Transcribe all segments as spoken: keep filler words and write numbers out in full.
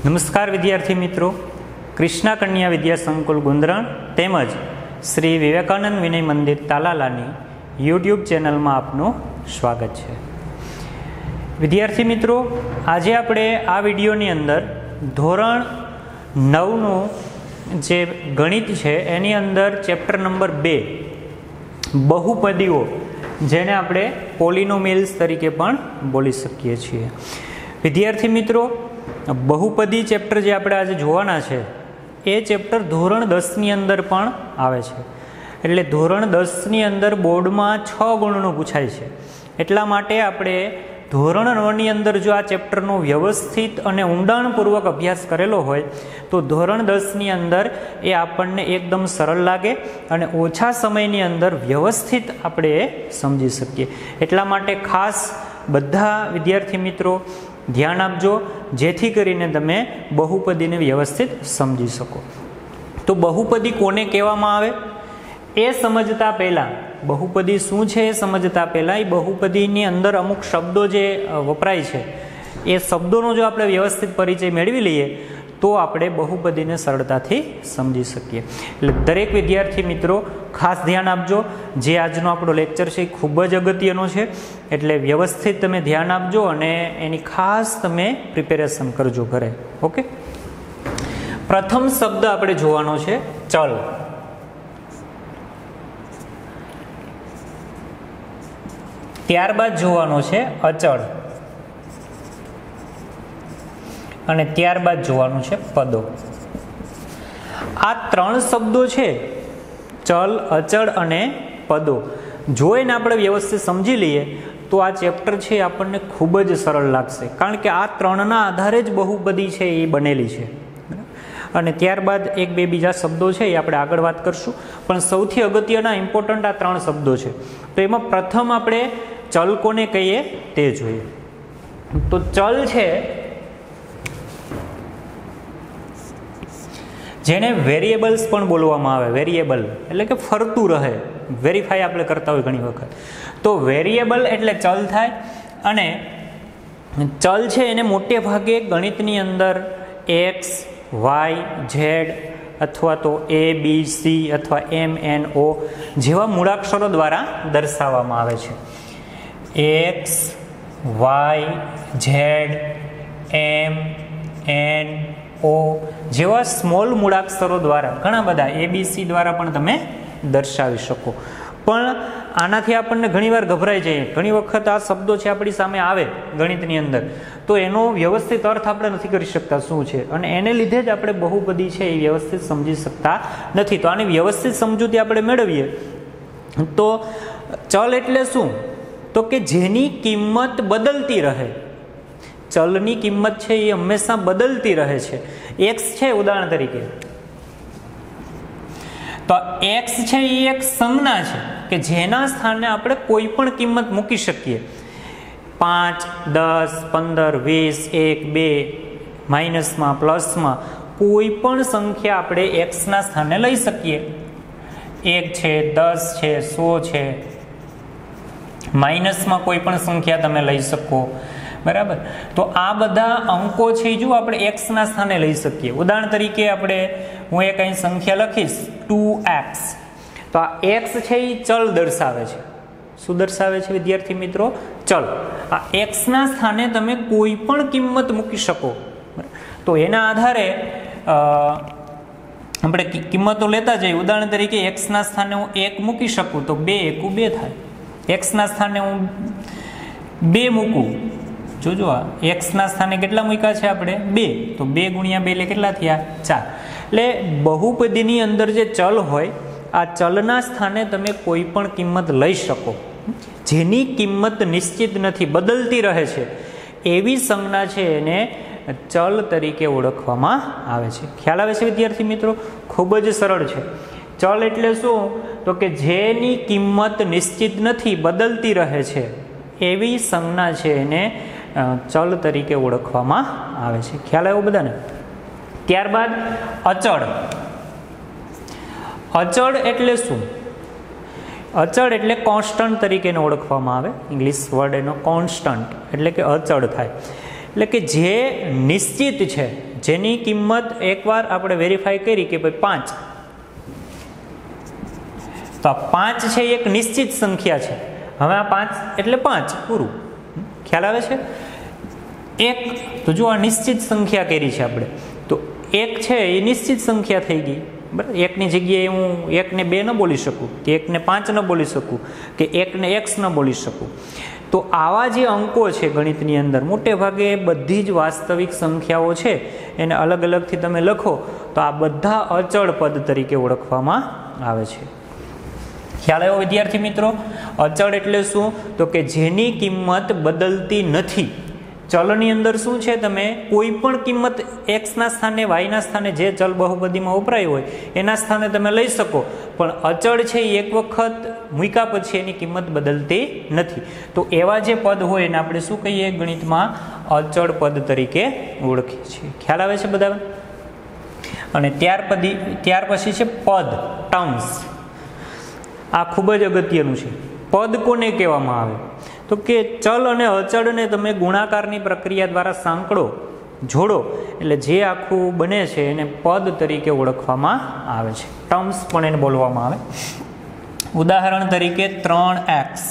નમસ્કાર વિદ્યાર્થી મિત્રો, કૃષ્ણા કન્યા વિદ્યા સંકુલ ગુંદરણ તેમજ શ્રી વિવેકાનંદ વિનય મંદિર તાલાલાની યુટ્યુબ ચેનલમાં આપનું સ્વાગત છે. વિદ્યાર્થી મિત્રો, આજે આપણે આ વિડીયોની અંદર ધોરણ નવનું જે ગણિત છે એની અંદર ચેપ્ટર નંબર બે બહુપદીઓ, જેને આપણે પોલિનોમિયલ્સ તરીકે પણ બોલી શકીએ છીએ. વિદ્યાર્થી મિત્રો, બહુપદી ચેપ્ટર જે આપણે આજે જોવાના છે એ ચેપ્ટર ધોરણ દસની અંદર પણ આવે છે. એટલે ધોરણ દસની અંદર બોર્ડમાં છ ગુણનું પૂછાય છે. એટલા માટે આપણે ધોરણ નવની અંદર જો આ ચેપ્ટરનો વ્યવસ્થિત અને ઊંડાણપૂર્વક અભ્યાસ કરેલો હોય તો ધોરણ દસની અંદર એ આપણને એકદમ સરળ લાગે અને ઓછા સમયની અંદર વ્યવસ્થિત આપણે એ સમજી શકીએ. એટલા માટે ખાસ બધા વિદ્યાર્થી મિત્રો ધ્યાન આપજો, જેથી કરીને તમે બહુપદીને વ્યવસ્થિત સમજી શકો. તો બહુપદી કોને કહેવામાં આવે એ સમજતા પહેલાં, બહુપદી શું છે એ સમજતા પહેલાં એ બહુપદીની અંદર અમુક શબ્દો જે વપરાય છે એ શબ્દોનો જો આપણે વ્યવસ્થિત પરિચય મેળવી લઈએ તો આપણે બહુપદીને સરળતાથી સમજી શકીએ. એટલે દરેક વિદ્યાર્થી મિત્રો ખાસ ધ્યાન આપજો. જે આજનો આપણો લેક્ચર છે એ ખૂબ જ અગત્યનો છે, એટલે વ્યવસ્થિત તમે ધ્યાન આપજો અને એની ખાસ તમે પ્રિપેરેશન કરજો ઘરે. ઓકે, પ્રથમ શબ્દ આપણે જોવાનો છે ચલ. ત્યારબાદ જોવાનો છે અચળ અને ત્યારબાદ જોવાનું છે પદો. આ ત્રણ શબ્દો છે ચલ, અચળ અને પદો, જો એને આપણે વ્યવસ્થિત સમજી લઈએ તો આ ચેપ્ટર છે આપણને ખૂબ જ સરળ લાગશે, કારણ કે આ ત્રણના આધારે જ બહુપદી છે એ બનેલી છે. અને ત્યારબાદ એક બે બીજા શબ્દો છે એ આપણે આગળ વાત કરશું, પણ સૌથી અગત્યના ઇમ્પોર્ટન્ટ આ ત્રણ શબ્દો છે. તો એમાં પ્રથમ આપણે ચલ કોને કહીએ તે જોઈએ. તો ચલ છે જેને વેરિયેબલ્સ પણ બોલવામાં આવે. વેરિયેબલ એટલે કે ફરતું રહે, વેરીફાઈ આપણે કરતા હોય ઘણી વખત. તો વેરિયેબલ એટલે ચલ થાય, અને ચલ છે એને મોટે ભાગે ગણિતની અંદર એક્સ, વાય, ઝેડ અથવા તો એ, બી, સી અથવા એમ, એન, ઓ જેવા મૂળાક્ષરો દ્વારા દર્શાવવામાં આવે છે. X, Y, Z, M, N, O જેવા સ્મોલ મૂળાક્ષરો દ્વારા, ઘણા બધા એ બી સી દ્વારા પણ તમે દર્શાવી શકો. પણ આનાથી આપણને ઘણીવાર ગભરાઈ જઈએ. ઘણી વખત આ શબ્દો છે આપણી સામે આવે ગણિતની અંદર તો એનો વ્યવસ્થિત અર્થ આપણે નથી કરી શકતા શું છે, અને એને લીધે જ આપણે બહુપદી છે એ વ્યવસ્થિત સમજી શકતા નથી. તો આની વ્યવસ્થિત સમજૂતી આપણે મેળવીએ તો ચલ એટલે શું, તો કે જેની કિંમત બદલતી રહે. ચલની કિંમત છે એ હંમેશા બદલતી રહે છે. એક્સ છે ઉદાહરણ તરીકે, તો એક્સ છે એ એક સંજ્ઞા છે કે જેના સ્થાને આપણે કોઈ પણ કિંમત મૂકી શકીએ. પાંચ, દસ, પંદર, વીસ, એક, બે, માઇનસમાં, પ્લસમાં કોઈ પણ સંખ્યા આપણે એક્સના સ્થાને લઈ શકીએ. એક છે, દસ છે, સો છે, માઇનસમાં કોઈ પણ સંખ્યા તમે લઈ શકો. બરાબર, તો આ બધા અંકો છે જો આપણે એક્સના સ્થાને લઈ શકીએ. ઉદાહરણ તરીકે આપણે હું એક અહીં સંખ્યા લખીશ ટુ એક્સ, તો આ એક્સ છે એ ચલ દર્શાવે છે. શું દર્શાવે છે વિદ્યાર્થી મિત્રો? ચલ. આ એક્સના સ્થાને તમે કોઈ પણ કિંમત મૂકી શકો. તો એના આધારે આપણે કિંમતો લેતા જઈએ. ઉદાહરણ તરીકે એક્સના સ્થાને હું એક મૂકી શકું તો બે એકુ બે થાય. એક્સના સ્થાને હું બે મૂકું, જોજો આ એક્સના સ્થાને કેટલા મૂક્યા છે આપણે? બે. તો બે ગુણ્યા બે એટલે કેટલા થયા? ચાર. એટલે બહુપદીની અંદર જે ચલ હોય આ ચલના સ્થાને તમે કોઈ પણ કિંમત લઈ શકો. જેની કિંમત નિશ્ચિત નથી, બદલતી રહે છે, એવી સંજ્ઞા છે એને ચલ તરીકે ઓળખવામાં આવે છે. ખ્યાલ આવે છે વિદ્યાર્થી મિત્રો? ખૂબ જ સરળ છે. ચલ એટલે શું, તો કે જેની કિંમત નિશ્ચિત નથી, બદલતી રહે છે, એવી સંજ્ઞા છે એને ચલ તરીકે ઓળખવામાં આવે છે. ખ્યાલ આવ્યો બધાને? ત્યારબાદ અચળ. અચળ એટલે શું? અચળ એટલે કોન્સ્ટન્ટ તરીકે ઓળખવામાં આવે. ઇંગ્લિશ વર્ડ એનો કોન્સ્ટન્ટ એટલે કે અચળ થાય. એટલે કે જે નિશ્ચિત છે, જેની કિંમત એકવાર આપણે વેરીફાઈ કરી કે ભાઈ પાંચ, તો આ પાંચ છે એ એક નિશ્ચિત સંખ્યા છે. હવે આ પાંચ એટલે પાંચ પૂરું, ખ્યાલ આવે છે. એક તો જો આ નિશ્ચિત સંખ્યા કરી છે આપણે, તો એક છે એ નિશ્ચિત સંખ્યા થઈ ગઈ, બરાબર. એકની જગ્યાએ હું એકને બે ન બોલી શકું, કે એકને પાંચ ન બોલી શકું, કે એકને એક્સ ન બોલી શકું. તો આવા જે અંકો છે ગણિતની અંદર, મોટે ભાગે બધી જ વાસ્તવિક સંખ્યાઓ છે એને અલગ અલગથી તમે લખો તો આ બધા અચળ પદ તરીકે ઓળખવામાં આવે છે. ખ્યાલ આવ્યો વિદ્યાર્થી મિત્રો? અચળ એટલે શું? તો કે જેની કિંમત બદલતી નથી. ચલની અંદર શું છે, તમે કોઈ પણ કિંમત એક્સના સ્થાને, વાયના સ્થાને જે ચલ બહુપદીમાં વપરાય હોય એના સ્થાને તમે લઈ શકો, પણ અચળ છે એ એક વખત મૂક્યા પછી એની કિંમત બદલતી નથી. તો એવા જે પદ હોય એને આપણે શું કહીએ ગણિતમાં? અચળ પદ તરીકે ઓળખીએ છીએ. ખ્યાલ આવે છે બધા? અને ત્યાર પછી ત્યાર પછી છે પદ, ટર્મ્સ. આ ખૂબ જ અગત્યનું છે. પદ કોને કહેવામાં આવે? તો કે ચલ અને અચળને તમે ગુણાકારની પ્રક્રિયા દ્વારા સાંકળો, જોડો એટલે જે આખું બને છે એને પદ તરીકે ઓળખવામાં આવે છે. ટર્મ્સ પણ એને બોલવામાં આવે. ઉદાહરણ તરીકે ત્રણ એક્સ.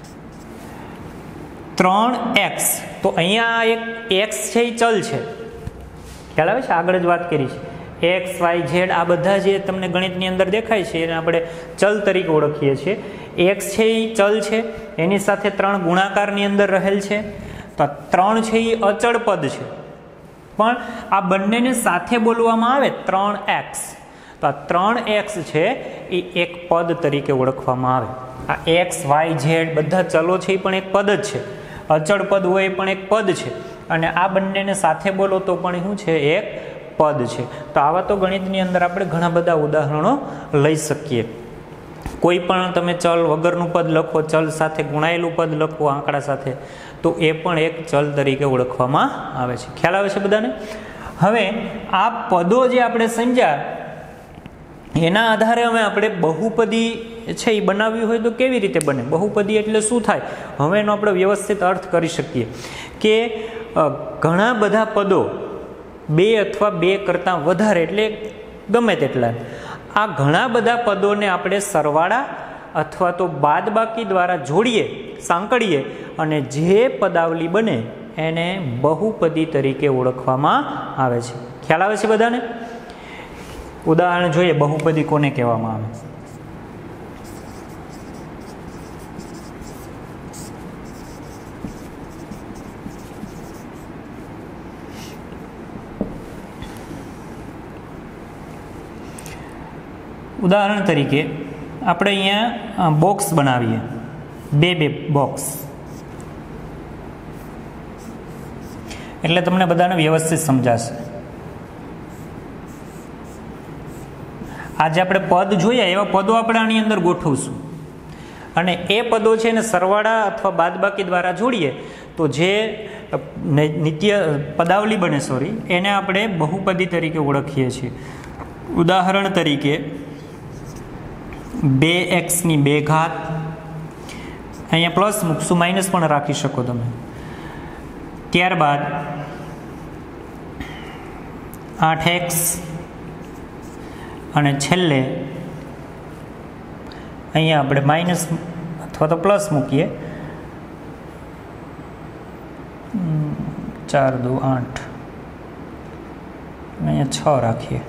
ત્રણ એક્સ, તો અહીંયા એક એક્સ છે એ ચલ છે, ખ્યાલ આવે છે? આગળ જ વાત કરી છે. એક્સ વાય ઝેડ આ બધા જે તમને ગણિતની અંદર દેખાય છે એને આપણે ચલ તરીકે ઓળખીએ છીએ. એક્સ છે એ ચલ છે, એની સાથે ત્રણ ગુણાકારની અંદર રહેલ છે, તો ત્રણ છે એ અચળ પદ છે. પણ આ બંનેને સાથે બોલવામાં આવે ત્રણ એક્સ, તો આ ત્રણ એક્સ છે એ એક પદ તરીકે ઓળખવામાં આવે. આ એક્સ વાય ઝેડ બધા ચલો છે એ પણ એક પદ જ છે, અચળ પદ હોય એ પણ એક પદ છે, અને આ બંનેને સાથે બોલો તો પણ શું છે? એક પદ છે. તો આવા તો ગણિતની અંદર આપણે ઘણા બધા ઉદાહરણો લઈ શકીએ. કોઈ પણ તમે ચલ વગરનું પદ લખો, ચલ સાથે ગુણાયેલું પદ લખો આંકડા સાથે, તો એ પણ એક ચલ તરીકે ઓળખવામાં આવે છે. ખ્યાલ આવે છે બધાને? હવે આ પદો જે આપણે સમજ્યા એના આધારે હવે આપણે બહુપદી છે એ બનાવ્યું હોય તો કેવી રીતે બને? બહુપદી એટલે શું થાય? હવે એનો આપણે વ્યવસ્થિત અર્થ કરી શકીએ કે ઘણા બધા પદો, બે અથવા બે કરતાં વધારે એટલે ગમે તેટલા, આ ઘણા બધા પદોને આપણે સરવાળા અથવા તો બાદબાકી દ્વારા જોડીએ, સાંકળીએ, અને જે પદાવલી બને એને બહુપદી તરીકે ઓળખવામાં આવે છે. ખ્યાલ આવે છે બધાને? ઉદાહરણ જોઈએ બહુપદી કોને કહેવામાં આવે. ઉદાહરણ તરીકે આપણે અહીંયા બોક્સ બનાવીએ, બે બે બોક્સ, એટલે તમને બધાને વ્યવસ્થિત સમજાશે. આજે આપણે પદ જોયા એવા પદો આપણે આની અંદર ગોઠવશું, અને એ પદો છે એને સરવાળા અથવા બાદબાકી દ્વારા જોડીએ તો જે નિત્ય પદાવલી બને, સોરી, એને આપણે બહુપદી તરીકે ઓળખીએ છીએ. ઉદાહરણ તરીકે બે એક્સની બે ઘાત, અહીંયા પ્લસ મૂકશું, માઇનસ પણ રાખી શકો તમે. ત્યારબાદ આઠ એક્સ, અને છેલ્લે અહીંયા આપણે માઇનસ અથવા તો પ્લસ મૂકીએ, ચાર દુ આઠ, અહીંયા છ રાખીએ,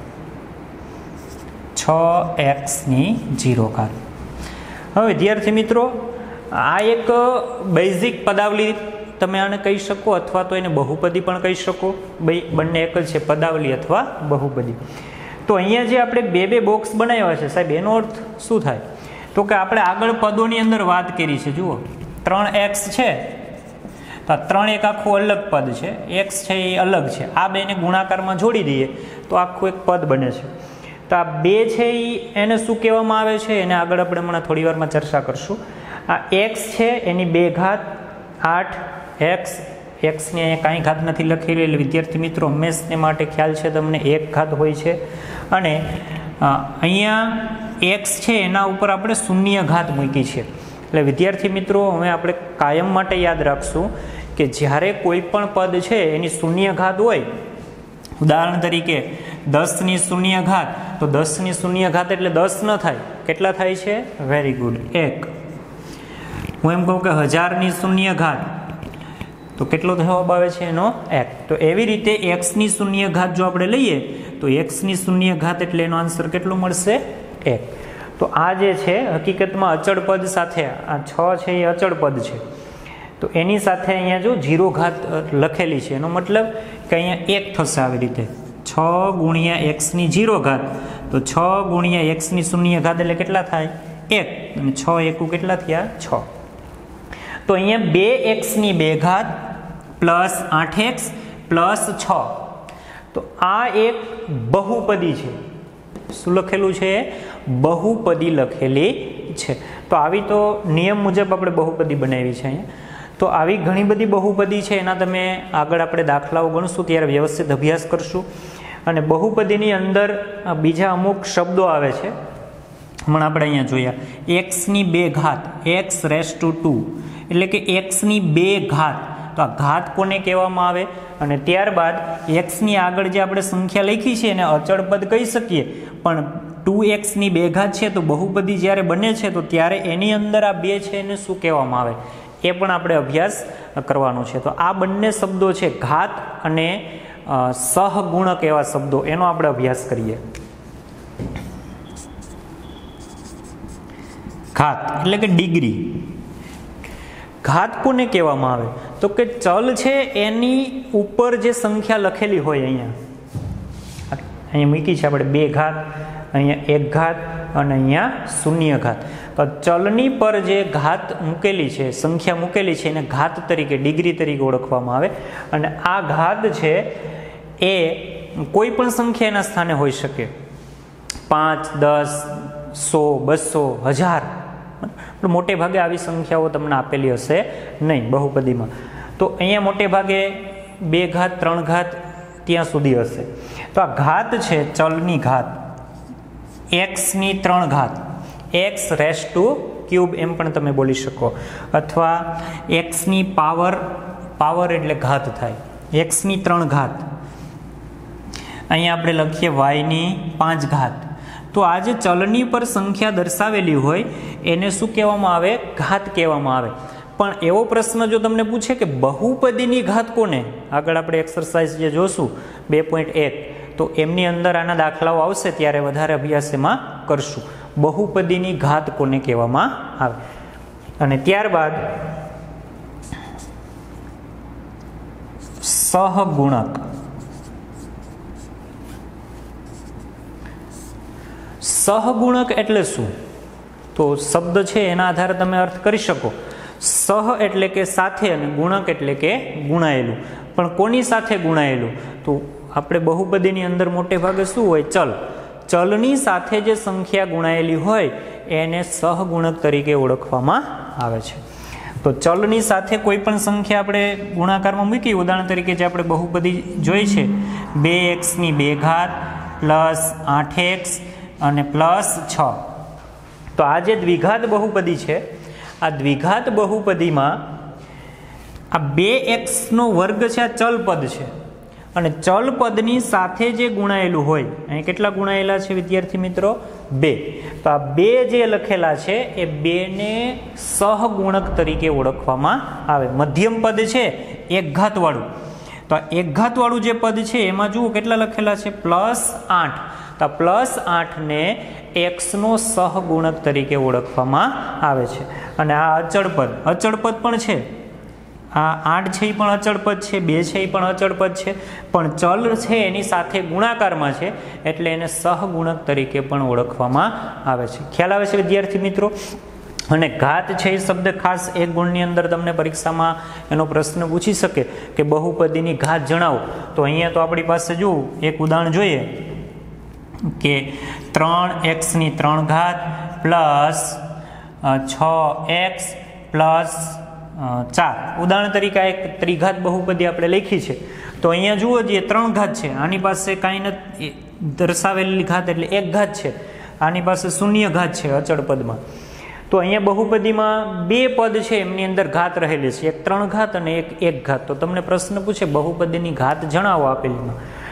છ એક્સની જીરો ઘાત. હવે વિદ્યાર્થી મિત્રો, આ એક બેઝિક પદાવલી તમે આને કહી શકો, અથવા તો એને બહુપદી પણ કહી શકો. બંને એક જ છે, પદાવલી અથવા બહુપદી. તો અહીંયા જે આપણે બે બે બોક્સ બનાવ્યા છે સાહેબ, એનો અર્થ શું થાય? તો કે આપણે આગળ પદોની અંદર વાત કરી છે. જુઓ, ત્રણ એક્સ છે, તો આ ત્રણ એક આખું અલગ પદ છે, એક્સ છે એ અલગ છે. આ બેને ગુણાકારમાં જોડી દઈએ તો આખું એક પદ બને છે. તો આ બે છે એ એને શું કહેવામાં આવે છે? એને આગળ આપણે હમણાં થોડી વારમાં ચર્ચા કરશું. આ એક્સ છે એની બે ઘાત, આઠ એક્સ, એક્સની અહીંયા કાંઈ ઘાત નથી લખેલી, એટલે વિદ્યાર્થી મિત્રો હંમેશને માટે ખ્યાલ છે તમને એક ઘાત હોય છે. અને અહીંયા એક્સ છે એના ઉપર આપણે શૂન્ય ઘાત મૂકી છે. એટલે વિદ્યાર્થી મિત્રો હવે આપણે કાયમ માટે યાદ રાખશું કે જ્યારે કોઈ પણ પદ છે એની શૂન્ય ઘાત હોય ઉદાહરણ તરીકે દસની શૂન્ય ઘાત, તો દસની શૂન્ય ઘાત એટલે દસ ન થાય, કેટલા થાય છે? વેરી ગુડ, એક. હું એમ કહું કે હજારની શૂન્ય ઘાત, તો કેટલો જવાબ આવે છે એનો? એક. તો એવી રીતે એક્સની શૂન્ય ઘાત જો આપણે લઈએ તો એક્સની શૂન્ય ઘાત એટલે એનો આન્સર કેટલો મળશે? એક. તો આ જે છે હકીકતમાં અચળ પદ સાથે, આ છ છે એ અચળ પદ છે, તો એની સાથે અહીંયા જો જીરો ઘાત લખેલી છે, એનો મતલબ કે અહીંયા એક થશે. આવી રીતે છ ગુણ્યા એક્સની જીરો ઘાત, તો છ ગુણ્યા એક્સની શૂન્ય ઘાત એટલે કેટલા થાય? એક. અને છ એકુ કેટલા થયા? છ. તો અહીંયા બે એક્સની બે ઘાત પ્લસ આઠ એક્સ પ્લસ છ, તો આ એક બહુપદી છે. શું લખેલું છે? બહુપદી લખેલી છે. તો આવી તો નિયમ મુજબ આપણે બહુપદી બનાવી છે અહીંયા. તો આવી ઘણી બધી બહુપદી છે, એના તમે આગળ આપણે દાખલાઓ ગણશું ત્યારે વ્યવસ્થિત અભ્યાસ કરશું. અને બહુપદીની અંદર બીજા અમુક શબ્દો આવે છે, હમણાં આપણે અહીંયા જોયા. એક્સની બે ઘાત, એક્સ રેસ ટુ ટુ, એટલે કે એક્સની બે ઘાત. તો આ ઘાત કોને કહેવામાં આવે? અને ત્યારબાદ એક્સની આગળ જે આપણે સંખ્યા લખી છે એને અચળ પદ કહી શકીએ, પણ ટુ એક્સની બે ઘાત છે તો બહુપદી જ્યારે બને છે તો ત્યારે એની અંદર આ બે છે એને શું કહેવામાં આવે એ પણ આપણે અભ્યાસ કરવાનો છે. તો આ બંને શબ્દો છે ઘાત અને સહગુણક એવા શબ્દો, એનો આપણે અભ્યાસ કરીએ. ઘાત એટલે કે ડિગ્રી. ઘાત કોને કહેવામાં આવે? તો કે ચલ છે એની ઉપર જે સંખ્યા લખેલી હોય, અહીંયા અહીંયા મૂકી છે આપણે બે ઘાત, અહીંયા એક ઘાત અને અહીંયા શૂન્ય ઘાત. તો ચલની પર જે ઘાત મૂકેલી છે, સંખ્યા મૂકેલી છે, એને ઘાત તરીકે, ડિગ્રી તરીકે ઓળખવામાં આવે. અને આ ઘાત છે એ કોઈ પણ સંખ્યા એના સ્થાને હોઈ શકે, પાંચ, દસ, સો, બસો, હજાર. મોટે ભાગે આવી સંખ્યાઓ તમને આપેલી હશે નહીં બહુપદીમાં. તો અહીંયા મોટે ભાગે બે ઘાત, ત્રણ ઘાત ત્યાં સુધી હશે. તો આ ઘાત છે ચલની ઘાત, એક્સની ત્રણ ઘાત, એક્સ રેસ ટુ ક્યુબ એમ પણ તમે બોલી શકો, અથવા એક્સની પાવર, પાવર એટલે ઘાત થાય, એક્સની ત્રણ ઘાત. અહીંયા આપણે લખીએ વાયની પાંચ ઘાત. તો આ જે ચલની પર સંખ્યા દર્શાવેલી હોય એને શું કહેવામાં આવે? ઘાત કહેવામાં આવે. પણ એવો પ્રશ્ન જો તમને પૂછે કે બહુપદીની ઘાત કોને, આગળ આપણે એક્સરસાઇઝ જે જોશું બે પોઈન્ટ એક, તો એમની અંદર આના દાખલાઓ આવશે ત્યારે વધારે અભ્યાસ એમાં કરશું. બહુપદીની ઘાત કોને કહેવામાં આવે. અને ત્યારબાદ સહગુણક. સહગુણક એટલે શું? તો શબ્દ છે એના આધારે તમે અર્થ કરી શકો. સહ એટલે કે સાથે અને ગુણક એટલે કે ગુણાયેલું. પણ કોની સાથે ગુણાયેલું? તો આપણે બહુપદીની અંદર મોટે ભાગે શું હોય? ચલ. ચલની સાથે જે સંખ્યા ગુણાયેલી હોય એને સહગુણક તરીકે ઓળખવામાં આવે છે. તો ચલની સાથે કોઈ પણ સંખ્યા આપણે ગુણાકારમાં મૂકી, ઉદાહરણ તરીકે જે આપણે બહુપદી જોઈ છે, બે એક્સની બે ઘાત પ્લસ આઠ એક્સ અને પ્લસ છ. તો આ જે દ્વિઘાત બહુપદી છે, આ દ્વિઘાત બહુપદીમાં આ બે એક્સનો વર્ગ છે, આ ચલ પદ છે, અને ચલ પદની સાથે જે ગુણાયેલું હોય, અહીં કેટલા ગુણાયેલા છે વિદ્યાર્થી મિત્રો? બે. તો આ બે જે લખેલા છે એ બેને સહગુણક તરીકે ઓળખવામાં આવે. મધ્યમ પદ છે એક ઘાતવાળું, તો આ એક ઘાતવાળું જે પદ છે એમાં જુઓ કેટલા લખેલા છે? પ્લસ આઠ. તો પ્લસ આઠને એક્સનો સહગુણક તરીકે ઓળખવામાં આવે છે. અને આ અચળ પદ, અચળ પદ પણ છે, આ આઠ છે એ પણ અચળ પદ છે, બે છે એ પણ અચળ પદ છે, પણ ચલ છે એની સાથે ગુણાકારમાં છે એટલે એને સહગુણક તરીકે પણ ઓળખવામાં આવે છે. ખ્યાલ આવે છે વિદ્યાર્થી મિત્રો? અને ઘાત છે એ શબ્દ ખાસ એક ગુણની અંદર તમને પરીક્ષામાં એનો પ્રશ્ન પૂછી શકે કે બહુપદીની ઘાત જણાવો. તો અહીંયા તો આપણી પાસે જો એક ઉદાહરણ જોઈએ કે ત્રણ એક્સની ત્રણ ઘાત પ્લસ છ એક્સ પ્લસ ચાર. ઉદાહરણ તરીકે એક ત્રિઘાત બહુપદી આપણે લખી છે. તો અહીંયા જુઓ જે ત્રણ ઘાત છે, આની પાસે કાંઈ નથી દર્શાવેલી ઘાત એટલે એક ઘાત છે, આની પાસે શૂન્ય ઘાત છે અચળ પદમાં. તો અહીંયા બહુપદીમાં બે પદ છે એમની અંદર ઘાત રહેલી છે, એક ત્રણ ઘાત અને એક એક ઘાત. તો તમને પ્રશ્ન પૂછે બહુપદીની ઘાત જણાવો આપેલીમાં,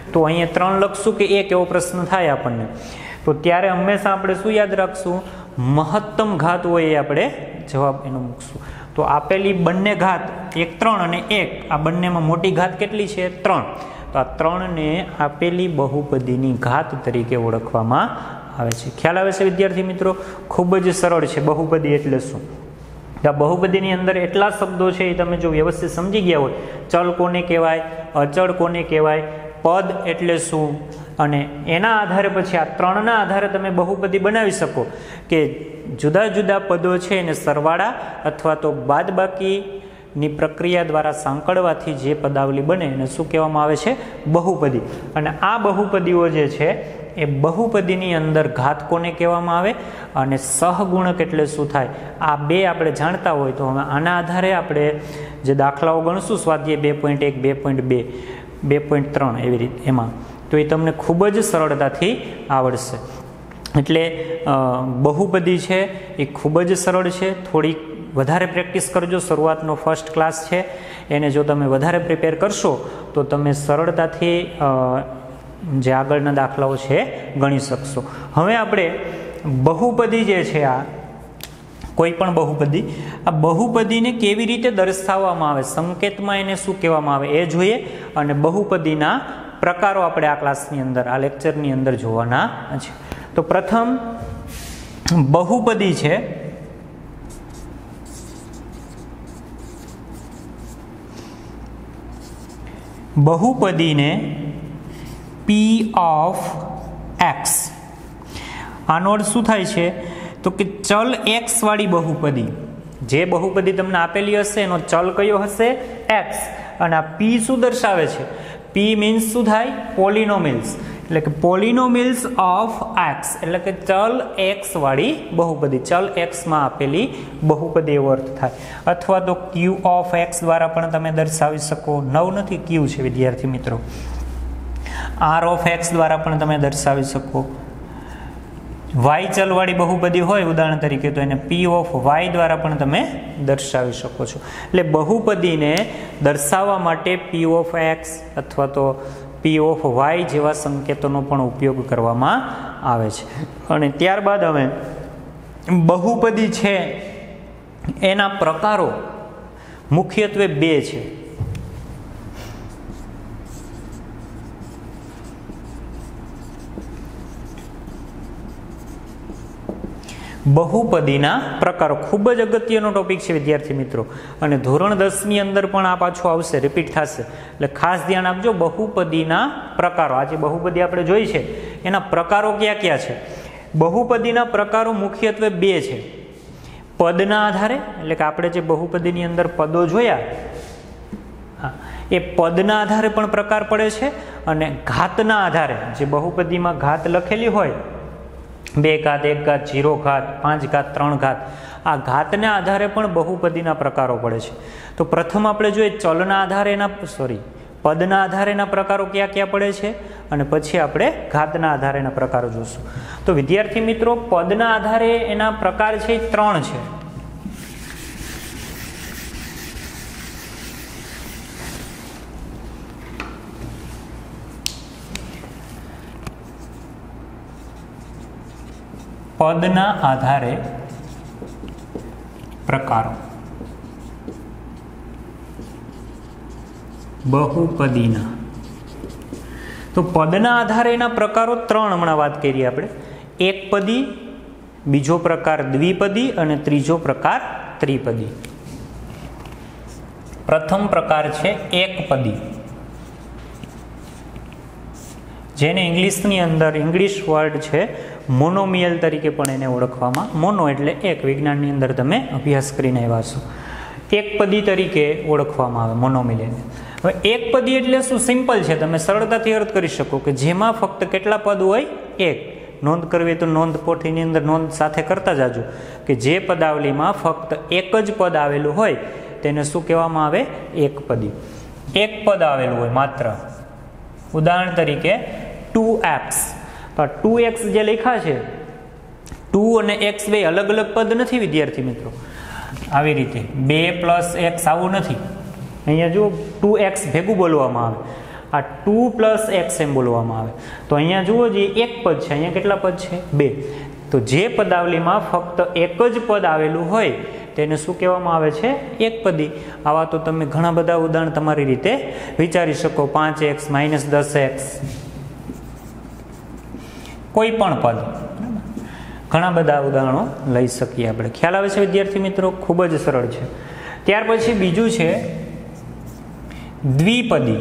તો અહીંયા ત્રણ લખશું કે એક, એવો પ્રશ્ન થાય આપણને. તો ત્યારે હંમેશા આપણે શું યાદ રાખશું? મહત્તમ ઘાત હોય એ આપણે જવાબ એનો મૂકશું. તો આપેલી બંને ઘાત એક ત્રણ અને એક, આ બંનેમાં મોટી ઘાત કેટલી છે? ત્રણ. તો આ ત્રણને આપેલી બહુપદીની ઘાત તરીકે ઓળખવામાં આવે છે. ખ્યાલ આવે છે વિદ્યાર્થી મિત્રો? ખૂબ જ સરળ છે. બહુપદી એટલે શું? આ બહુપદીની અંદર એટલા શબ્દો છે એ તમે જો વ્યવસ્થિત સમજી ગયા હોય, ચલ કોને કહેવાય, અચળ કોને કહેવાય, પદ એટલે શું, અને એના આધારે પછી આ ત્રણના આધારે તમે બહુપદી બનાવી શકો કે જુદા જુદા પદો છે એને સરવાળા અથવા તો બાદબાકીની પ્રક્રિયા દ્વારા સાંકળવાથી જે પદાવલી બને એને શું કહેવામાં આવે છે? બહુપદી. અને આ બહુપદીઓ જે છે એ બહુપદીની અંદર ઘાત કોને કહેવામાં આવે અને સહગુણક એટલે શું થાય, આ બે આપણે જાણતા હોય તો હવે આના આધારે આપણે જે દાખલાઓ ગણશું સ્વાધ્યાય બે પોઈન્ટ એક, બે પોઈન્ટ બે, બે પોઈન્ટ ત્રણ એવી રીતે એમાં, તો એ તમને ખૂબ જ સરળતાથી આવડશે. એટલે બહુપદી છે એ ખૂબ જ સરળ છે. થોડીક વધારે પ્રેક્ટિસ કરજો. શરૂઆતનો ફર્સ્ટ ક્લાસ છે એને જો તમે વધારે પ્રિપેર કરશો તો તમે સરળતાથી જે આગળના દાખલાઓ છે ગણી શકશો. હવે આપણે બહુપદી જે છે, આ કોઈ પણ બહુપદી, આ બહુપદીને કેવી રીતે દર્શાવવામાં આવે, સંકેતમાં એને શું કહેવામાં આવે એ જોઈએ. અને બહુપદીના પ્રકારો આપણે આ ક્લાસની અંદર, આ લેક્ચરની અંદર જોવાના છે. તો પ્રથમ બહુપદી છે બહુપદીને પી ઓફ એક્સ, આનો અર્થ શું થાય છે? તો કે ચલ એક્સ વાળી બહુપદી, જે બહુપદી તમને આપેલી હશે એનો ચલ કયો હશે? એક્સ. અને આ પી શું દર્શાવે છે? પી મીન્સ શું થાય? પોલિનોમિયલ્સ. એટલે કે પોલિનોમિયલ્સ ઓફ એક્સ, એટલે કે ચલ એક્સ વાળી બહુપદી, ચલ એક્સમાં આપેલી બહુપદી એવો અર્થ થાય. અથવા તો ક્યુ ઓફ એક્સ દ્વારા પણ તમે દર્શાવી શકો. નવ નથી, ક્યુ છે વિદ્યાર્થી મિત્રો. આર ઓફ એક્સ દ્વારા પણ તમે દર્શાવી શકો. વાય ચલવાળી બહુપદી હોય ઉદાહરણ તરીકે તો એને પી ઓફ વાય દ્વારા પણ તમે દર્શાવી શકો છો. એટલે બહુપદીને દર્શાવવા માટે પી ઓફ એક્સ અથવા તો પી ઓફ વાય જેવા સંકેતોનો પણ ઉપયોગ કરવામાં આવે છે. અને ત્યારબાદ હવે બહુપદી છે એના પ્રકારો મુખ્યત્વે બે છે. બહુપદીના પ્રકારો ખૂબ જ અગત્યનો ટોપિક છે વિદ્યાર્થી મિત્રો, અને ધોરણ દસની અંદર પણ આ પાછું આવશે, રિપીટ થશે. એટલે ખાસ ધ્યાન આપજો. બહુપદીના પ્રકારો, આજે બહુપદી આપણે જોઈ છે એના પ્રકારો કયા કયા છે? બહુપદીના પ્રકારો મુખ્યત્વે બે છે. પદના આધારે, એટલે કે આપણે જે બહુપદીની અંદર પદો જોયા હા એ પદના આધારે પણ પ્રકાર પડે છે, અને ઘાતના આધારે, જે બહુપદીમાં ઘાત લખેલી હોય, બે ઘાત, એક ઘાત, જીરો ઘાત, પાંચ ઘાત, ત્રણ ઘાત, આ ઘાતના આધારે પણ બહુપદીના પ્રકારો પડે છે. તો પ્રથમ આપણે જોઈએ ચલના આધારે એના સોરી પદના આધારે એના પ્રકારો કયા કયા પડે છે, અને પછી આપણે ઘાતના આધારે એના પ્રકારો જોઈશું. તો વિદ્યાર્થી મિત્રો, પદના આધારે એના પ્રકાર છે એ ત્રણ છે. પદના આધારે પ્રકારો બહુપદીના. તો પદના આધારે એના પ્રકારો ત્રણ હમણાં વાત કરીએ આપણે. એક પદી, બીજો પ્રકાર દ્વિપદી અને ત્રીજો પ્રકાર ત્રિપદી. પ્રથમ પ્રકાર છે એક પદી, જેને ઇંગ્લિશની અંદર ઇંગ્લિશ વર્ડ છે મોનોમિયલ તરીકે પણ એને ઓળખવામાં. મોનો એટલે એક, વિજ્ઞાનની અંદર તમે અભ્યાસ કરીને આવ્યા છો. એક પદી તરીકે ઓળખવામાં આવે મોનોમિયલ. હવે એક પદી એટલે શું? સિમ્પલ છે, તમે સરળતાથી અર્થ કરી શકો કે જેમાં ફક્ત કેટલા પદ હોય? એક. નોંધ કરવી તો નોંધ પોથીની અંદર નોંધ સાથે કરતા જાજો કે જે પદાવલીમાં ફક્ત એક જ પદ આવેલું હોય તેને શું કહેવામાં આવે? એક પદી. એક પદ આવેલું હોય માત્ર. ઉદાહરણ તરીકે ટુ એક્સ. તો ટુ એક્સ જે લખ્યા છે, ટુ અને એક્સ બે અલગ અલગ પદ નથી વિદ્યાર્થી મિત્રો. આવી રીતે બે પ્લસ એક્સ આવું નથી. અહીંયા જો ટુ એક્સ ભેગું બોલવામાં આવે. આ ટુ પ્લસ એક્સ એમ બોલવામાં આવે. તો અહીંયા જુઓ જે એક પદ છે, અહીંયા કેટલા પદ છે? બે. તો જે પદાવલીમાં ફક્ત એક જ પદ આવેલું હોય તેને શું કહેવામાં આવે છે? એકપદી. આવા તો તમે ઘણા બધા ઉદાહરણ તમારી રીતે વિચારી શકો. પાંચ એક્સ માઇનસ દસ એક્સ, કોઈ પણ પદ, ઘણા બધા ઉદાહરણો લઈ શકીએ આપણે. ખ્યાલ આવે છે વિદ્યાર્થી મિત્રો? ખૂબ જ સરળ છે. ત્યાર પછી બીજું છે દ્વિપદી,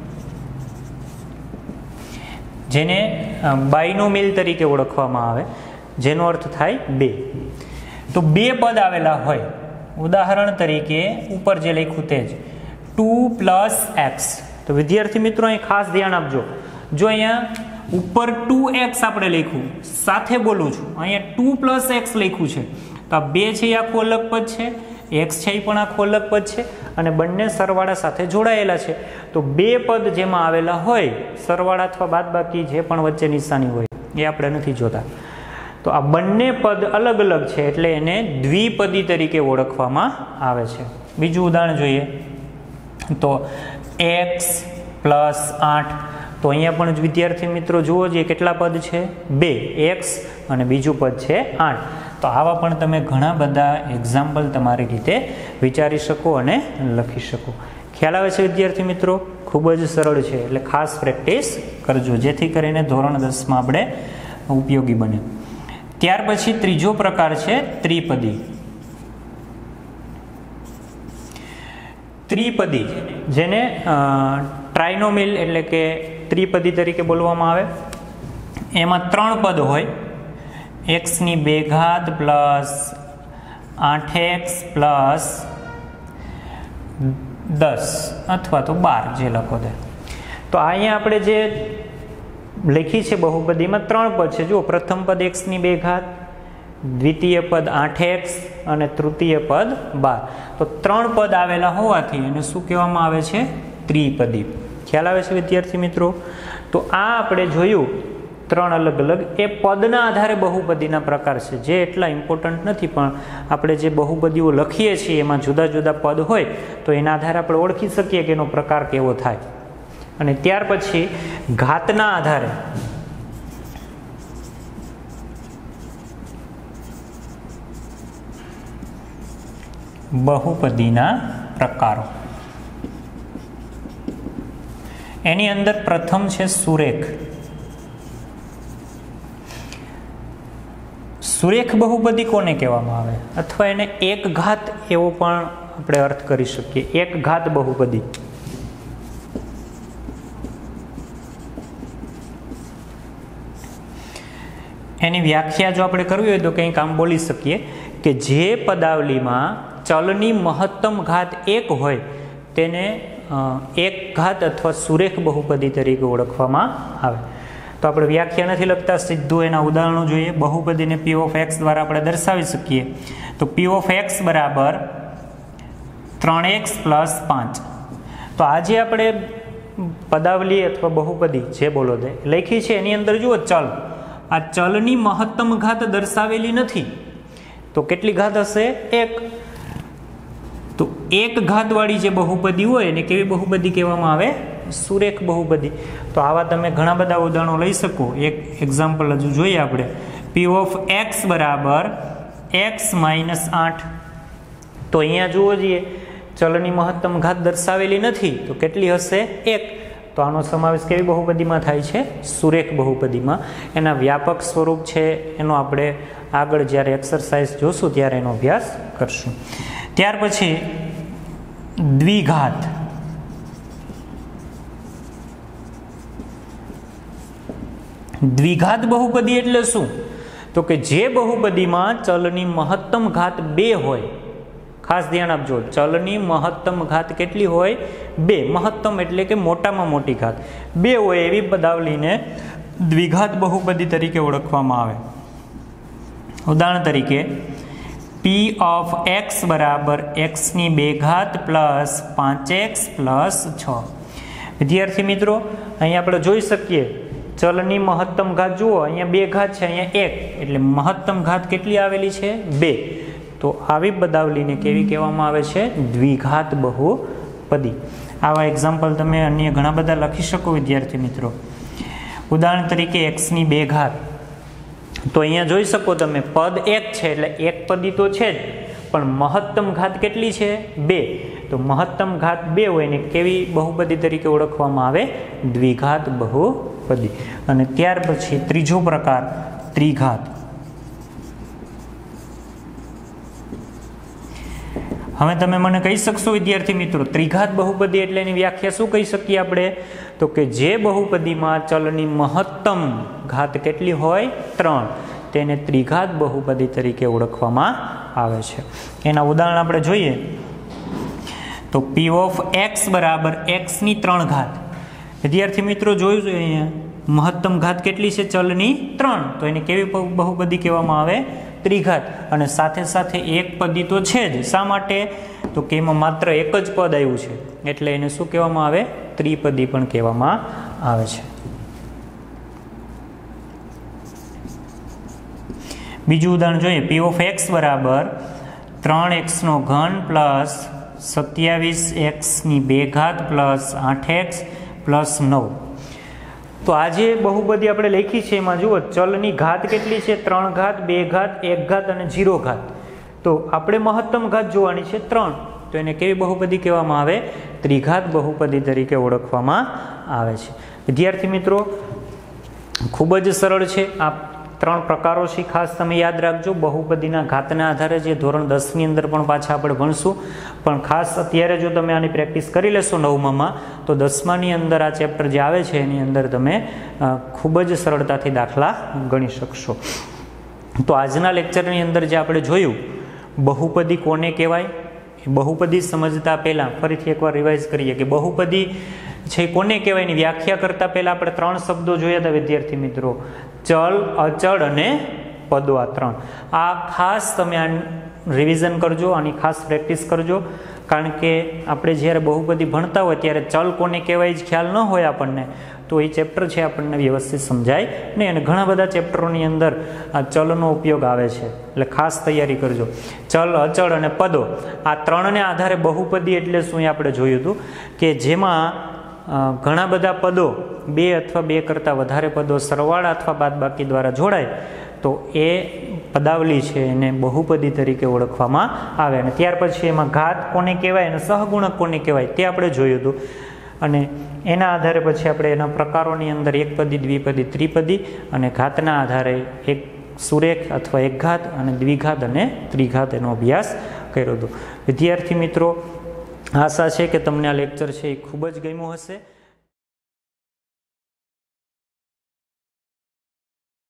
જેને બાયનોમિયલ તરીકે ઓળખવામાં આવે, જેનો અર્થ થાય બે. તો બે પદ આવેલા હોય, ઉદાહરણ તરીકે ઉપર જે લખ્યું તે જ ટુ પ્લસ એક્સ. તો વિદ્યાર્થી મિત્રો અહીં ખાસ ધ્યાન આપજો. જો અહીંયા ઉપર ટુ એક્સ આપણે લખ્યું, સાથે બોલું છું, અહીંયા ટુ પ્લસ એક્સ લખ્યું છે, તો આ બે છે એ આખું અલગ પદ છે, એક્સ છે એ પણ આખું અલગ પદ છે, અને બંને સરવાળા સાથે જોડાયેલા છે. તો બે પદ જેમાં આવેલા હોય, સરવાળા અથવા બાદબાકી જે પણ વચ્ચે નિશાની હોય એ આપણે નથી જોતા. તો આ બંને પદ અલગ અલગ છે એટલે એને દ્વિપદી તરીકે ઓળખવામાં આવે છે. બીજું ઉદાહરણ જોઈએ તો એક્સ પ્લસ આઠ. તો અહીંયા પણ વિદ્યાર્થી મિત્રો જુઓ જે કેટલા પદ છે? બે. એક્સ અને બીજું પદ છે આઠ. તો આવા પણ તમે ઘણા બધા એક્ઝામ્પલ તમારી રીતે વિચારી શકો અને લખી શકો. ખ્યાલ આવે છે વિદ્યાર્થી મિત્રો? ખૂબ જ સરળ છે, એટલે ખાસ પ્રેક્ટિસ કરજો જેથી કરીને ધોરણ દસમાં આપણે ઉપયોગી બને. ત્યાર પછી ત્રીજો પ્રકાર છે ત્રિપદી. ત્રિપદી જેને ટ્રાઇનોમિયલ એટલે કે ત્રિપદી તરીકે બોલવામાં આવે. એમાં ત્રણ પદ હોય, એક્સની બે ઘાત પ્લસ આઠ એક્સ પ્લસ દસ અથવા તો બાર, જે લખો તે. તો અહીંયા આપણે જે લખી છે બહુપદીમાં ત્રણ પદ છે. જુઓ, પ્રથમ પદ એક્સની બે ઘાત, દ્વિતીય પદ આઠ એક્સ અને તૃતીય પદ બાર. તો ત્રણ પદ આવેલા હોવાથી એને શું કહેવામાં આવે છે? ત્રિપદી. ખ્યાલ આવે છે વિદ્યાર્થી મિત્રો? તો આ આપણે જોયું ત્રણ અલગ અલગ, એ પદના આધારે બહુપદીના પ્રકાર છે, જે એટલા ઇમ્પોર્ટન્ટ નથી, પણ આપણે જે બહુપદીઓ લખીએ છીએ એમાં જુદા જુદા પદ હોય તો એના આધારે આપણે ઓળખી શકીએ કે એનો પ્રકાર કેવો થાય. અને ત્યાર પછી ઘાતના આધારે બહુપદીના પ્રકારો. એની અંદર પ્રથમ છે સુરેખ. સુરેખ બહુપદી કોને કહેવામાં આવે? અથવા એને એક ઘાત એવો પણ આપણે અર્થ કરી શકીએ. એક ઘાત બહુપદી. એની વ્યાખ્યા જો આપણે કરવી હોય તો કંઈક આમ બોલી શકીએ કે જે પદાવલીમાં ચલની મહત્તમ ઘાત એક હોય તેને એક ઘાત અથવા સુરેખ બહુપદી તરીકે ઓળખવામાં આવે. તો આપણે વ્યાખ્યા નથી લખતા, સીધું એના ઉદાહરણો જોઈએ. બહુપદીને પી ઓફ એક્સ દ્વારા આપણે દર્શાવી શકીએ. તો પી ઓફ એક્સ બરાબર ત્રણ એક્સ પ્લસ પાંચ. તો આજે આપણે પદાવલી અથવા બહુપદી જે બોલો તે લખી છે એની અંદર જુઓ ચલ. આ ચલની મહત્તમ ઘાત દર્શાવેલી નથી, તો કેટલી ઘાત હશે? એક. તો એક ઘાતવાળી જે બહુપદી હોય એને કેવી બહુપદી કહેવામાં આવે? સુરેખ બહુપદી. તો આવા તમે ઘણા બધા ઉદાહરણો લઈ શકો. એક એક્ઝામ્પલ હજુ જોઈએ આપણે. પી ઓફ એક્સ બરાબર એક્સ માઇનસ આઠ. તો અહીંયા જુઓ જોઈએ ચલની મહત્તમ ઘાત દર્શાવેલી નથી, તો કેટલી હશે? એક. તો આનો સમાવેશ કેવી બહુપદીમાં થાય છે? સુરેખ બહુપદીમાં. એના વ્યાપક સ્વરૂપ છે એનો આપણે આગળ જ્યારે એક્સરસાઇઝ જોશું ત્યારે એનો અભ્યાસ કરશું. ત્યાર પછી દ્વિઘાત. દ્વિઘાત બહુપદી એટલે શું? તો કે જે બહુપદીમાં ચલની મહત્તમ ઘાત બે હોય. ખાસ ધ્યાન આપજો, ચલની મહત્તમ ઘાત કેટલી હોય? બે. મહત્તમ એટલે કે મોટામાં મોટી ઘાત બે હોય એવી પદાવલીને દ્વિઘાત બહુપદી તરીકે ઓળખવામાં આવે. ઉદાહરણ તરીકે પી ઓફ એક્સ બરાબર એક્સની બે ઘાત પ્લસ પાંચ એક્સ પ્લસ છ. વિદ્યાર્થી મિત્રો અહીંયા આપણે જોઈ શકીએ ચલની મહત્તમ ઘાત જુઓ, અહીંયા બે ઘાત છે, અહીંયા એક, એટલે મહત્તમ ઘાત કેટલી આવેલી છે? બે. તો આવી પદાવલીને કેવી કહેવામાં આવે છે? દ્વિઘાત બહુપદી. આવા એક્ઝામ્પલ તમે અન્ય ઘણા બધા લખી શકો વિદ્યાર્થી મિત્રો. ઉદાહરણ તરીકે એક્સની બે ઘાત. તો અહીંયા જોઈ શકો તમે પદ એક છે એટલે એક પદી તો છે જ, પણ મહત્તમ ઘાત કેટલી છે? બે. તો મહત્તમ ઘાત બે હોય ને કેવી બહુપદી તરીકે ઓળખવામાં આવે? દ્વિઘાત બહુપદી. અને ત્યાર પછી ત્રીજો પ્રકાર ત્રિઘાત. હવે તમે મને કહી શકશો વિદ્યાર્થી મિત્રો, ત્રિઘાત બહુપદી એટલે એની વ્યાખ્યા શું કહી શકીએ આપણે? તો કે જે બહુપદીમાં ચલની મહત્તમ ઘાત કેટલી હોય? ત્રણ, તેને ત્રિઘાત બહુપદી તરીકે ઓળખવામાં આવે છે. એના ઉદાહરણ આપણે જોઈએ તો પી ઓફ એક્સ બરાબર એક્સની ત્રણ ઘાત. વિદ્યાર્થી મિત્રો જોયું છે અહીંયા મહત્તમ ઘાત કેટલી છે? ચલની ત્રણ. તો એને કેવી બહુપદી કહેવામાં આવે? ત્રિઘાત. અને સાથે સાથે એક પદી તો છે જ. શા માટે? તો કે એમાં માત્ર એક જ પદ આવ્યું છે એટલે એને શું કહેવામાં આવે? ત્રિપદી પણ કહેવામાં આવે છે. બીજું ઉદાહરણ જોઈએ. પી ઓફ એક્સ બરાબર ત્રણ એક્સનો ઘન પ્લસ સત્યાવીસ એક્સની બે ઘાત પ્લસ આઠ એક્સ પ્લસ નવ. તો આ જે બહુપદી આપણે લખી છે એમાં જુઓ ચલની ઘાત કેટલી છે? ત્રણ ઘાત, બે ઘાત, એક ઘાત અને જીરો ઘાત. તો આપણે મહત્તમ ઘાત જોવાની છે ત્રણ. તો એને કેવી બહુપદી કહેવામાં આવે? ત્રિઘાત બહુપદી તરીકે ઓળખવામાં આવે છે. વિદ્યાર્થી મિત્રો ખૂબ જ સરળ છે. આ ત્રણ પ્રકારો છે, ખાસ તમે યાદ રાખજો. બહુપદીના ઘાતના આધારે જે ધોરણ દસની અંદર પણ પાછા આપણે ભણશું, પણ ખાસ અત્યારે જો તમે આની પ્રેક્ટિસ કરી લેશો નવમામાં, તો દસમાની અંદર આ ચેપ્ટર જે આવે છે એની અંદર તમે ખૂબ જ સરળતાથી દાખલા ગણી શકશો. તો આજના લેક્ચરની અંદર જે આપણે જોયું બહુપદી કોને કહેવાય, બહુપદી સમજતા પહેલાં ફરીથી એકવાર રિવાઇઝ કરીએ કે બહુપદી છે કોને કહેવાય એની વ્યાખ્યા કરતાં પહેલાં આપણે ત્રણ શબ્દો જોયા હતા વિદ્યાર્થી મિત્રો: ચલ, અચળ અને પદો. આ ત્રણ આ ખાસ તમે આ રિવિઝન કરજો, આની ખાસ પ્રેક્ટિસ કરજો. કારણ કે આપણે જ્યારે બહુપદી ભણતા હોય ત્યારે ચલ કોને કહેવાય જ ખ્યાલ ન હોય આપણને, તો એ ચેપ્ટર છે આપણને વ્યવસ્થિત સમજાય નહીં. અને ઘણા બધા ચેપ્ટરોની અંદર આ ચલનો ઉપયોગ આવે છે, એટલે ખાસ તૈયારી કરજો. ચલ, અચળ અને પદો આ ત્રણને આધારે બહુપદી એટલે શું એ આપણે જોયું હતું કે જેમાં ઘણા બધા પદો, બે અથવા બે કરતાં વધારે પદો સરવાળા અથવા બાદબાકી દ્વારા જોડાય તો એ પદાવલી છે એને બહુપદી તરીકે ઓળખવામાં આવે. અને ત્યાર પછી એમાં ઘાત કોને કહેવાય અને સહગુણક કોને કહેવાય તે આપણે જોયું હતું. અને એના આધારે પછી આપણે એના પ્રકારોની અંદર એકપદી, દ્વિપદી, ત્રિપદી અને ઘાતના આધારે એક સુરેખ અથવા એક ઘાત અને દ્વિઘાત અને ત્રિઘાત એનો અભ્યાસ કર્યો હતો. વિદ્યાર્થી મિત્રો આશા છે કે તમને આ લેક્ચર છે એ ખૂબ જ ગમ્યું હશે.